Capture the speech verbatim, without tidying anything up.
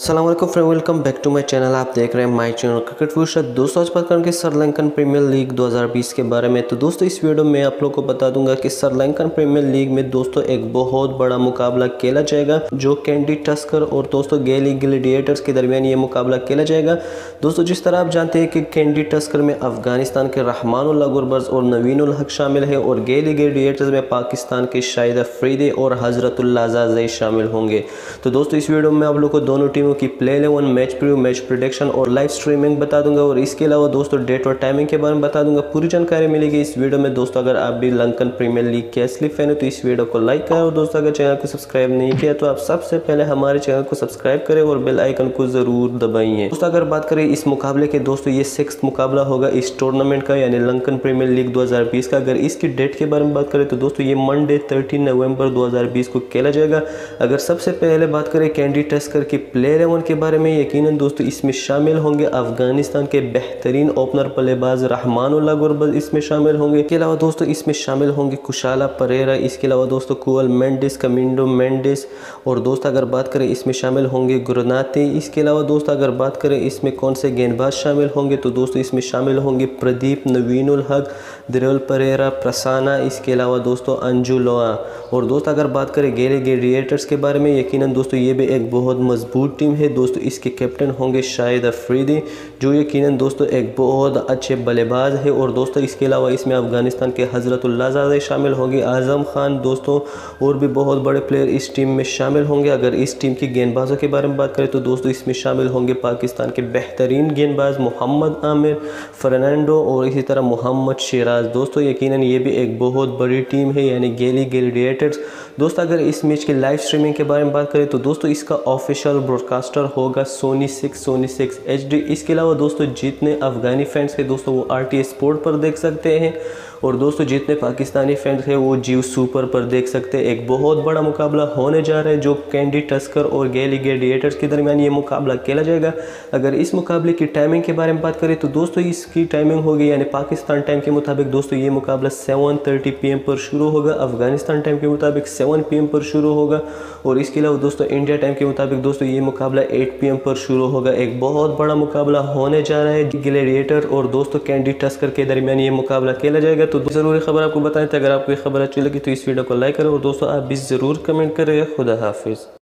अस्सलाम वालेकुम friend, welcome back to my channel. आप देख रहे हैं माय चैनल क्रिकेट फ्यूचर। दोस्तों आज बात करेंगे श्रीलंकन प्रीमियर लीग दो हज़ार बीस के बारे में। तो दोस्तों इस वीडियो में आप लोगों को बता दूंगा कि श्रीलंकन प्रीमियर लीग में दोस्तों एक बहुत बड़ा मुकाबला खेला जाएगा जो कैंडी टस्कर और दोस्तों गेली ग्लैडिएटर्स के दरमियान ये मुकाबला खेला जाएगा। दोस्तों जिस तरह आप जानते हैं कि कैंडी टस्कर में अफगानिस्तान के रहमानुल्लाह गुरबज और नवीन उल हक शामिल है और गेली ग्लैडिएटर्स में पाकिस्तान के शाहिद अफरीदी और हजरतुल्लाह अज़ाज़ई शामिल होंगे। तो दोस्तों इस वीडियो में आप लोग को दोनों टीमों की play eleven, match preview, match prediction और लाइव स्ट्रीमिंग बता दूंगा और इसके अलावा दोस्तों डेट और टाइमिंग के बारे में बता दूंगा। पूरी जानकारी मिलेगी इस वीडियो में। दोस्तों अगर आप भी लंकन प्रीमियर लीग के असली फैन है तो इस वीडियो को लाइक करें और दोस्तों अगर चैनल को सब्सक्राइब नहीं किया तो आप सबसे पहले हमारे चैनल को सब्सक्राइब करें और बेल आइकन को जरूर दबाइए। दोस्तों अगर बात करें इस मुकाबले के, दोस्तों ये सिक्स्थ मुकाबला होगा इस टूर्नामेंट का यानी लंकन प्रीमियर लीग दो हज़ार बीस का। अगर इसकी डेट के बारे में बात करें तो दोस्तों ये मंडे तेरह नवंबर दो हज़ार बीस को खेला जाएगा। अगर सबसे पहले बात करें कैंडी टस्कर की प्ले इलेवन के बारे में, यकीनन दोस्तों इसमें शामिल होंगे अफगानिस्तान के बेहतरीन ओपनर बल्लेबाज रहमानुल्लाह गुरबज इसमें शामिल होंगे। इसके अलावा दोस्तों इसमें शामिल होंगे कुशाला परेरा, इसके अलावा दोस्तों कुअल मेंडिस, कमिंडो मेंडिस और दोस्तों अगर बात करें इसमें शामिल होंगे गुरनाते। इसके अलावा दोस्तों अगर बात करें इसमें कौन से गेंदबाज शामिल होंगे तो दोस्तों इसमें शामिल होंगे प्रदीप, नवीन उल हक, दिरुल परेरा, प्रसाना, इसके अलावा दोस्तों अंजू लोआ। और दोस्तों अगर बात करें गेले ग्लैडिएटर्स के बारे में, यकीनन दोस्तों ये भी एक बहुत मजबूत टीम है। दोस्तों इसके कैप्टन होंगे शाहिद अफरीदी जो यकीनन दोस्तों एक बहुत अच्छे बल्लेबाज है। और दोस्तों इसके अलावा इसमें अफगानिस्तान के हजरतुल्लाह अज़ाज़ई शामिल होंगे, आज़म खान दोस्तों और भी बहुत बड़े प्लेयर इस टीम में शामिल होंगे। अगर इस टीम के गेंदबाजों के बारे में बात करें तो दोस्तों इसमें शामिल होंगे पाकिस्तान के बेहतरीन गेंदबाज मोहम्मद आमिर, फर्नांडो और इसी तरह मोहम्मद सिराज। दोस्तों यकीनन ये भी एक बहुत बड़ी टीम है यानी गेली ग्लैडिएटर्स। दोस्तों अगर इस मैच की लाइव स्ट्रीमिंग के बारे में बात करें तो दोस्तों इसका ऑफिशियल ब्रॉडकास्टर होगा Sony six Sony six H D. इसके अलावा दोस्तों जितने अफगानी फैंस हैं दोस्तों वो आर टी स्पोर्ट पर देख सकते हैं और दोस्तों जितने पाकिस्तानी फैंस हैं वो जियो सुपर पर देख सकते हैं। एक बहुत बड़ा मुकाबला होने जा रहा है जो कैंडी टस्कर और गेली ग्लैडिएटर्स के दरमियान ये मुकाबला खेला जाएगा। अगर इस मुकाबले की टाइमिंग के बारे में बात करें तो दोस्तों इसकी टाइमिंग होगी यानी पाकिस्तान टाइम के मुताबिक दोस्तों ये मुकाबला सेवन थर्टी पी एम पर शुरू होगा, अफगानिस्तान टाइम के मुताबिक सेवन पी एम पर शुरू होगा और इसके अलावा दोस्तों इंडिया टाइम के मुताबिक दोस्तों ये मुकाबला एट पी एम पर शुरू होगा। एक बहुत बड़ा मुकाबला होने जा रहा है ग्लैडिएटर और दोस्तों कैंडी टस्कर के दरमियान ये मुकाबला खेला जाएगा। तो ज़रूरी खबर आपको बताएं थे। अगर आपको ये खबर अच्छी लगी तो इस वीडियो को लाइक करें और दोस्तों आप भी ज़रूर कमेंट करें। खुदा हाफिज़।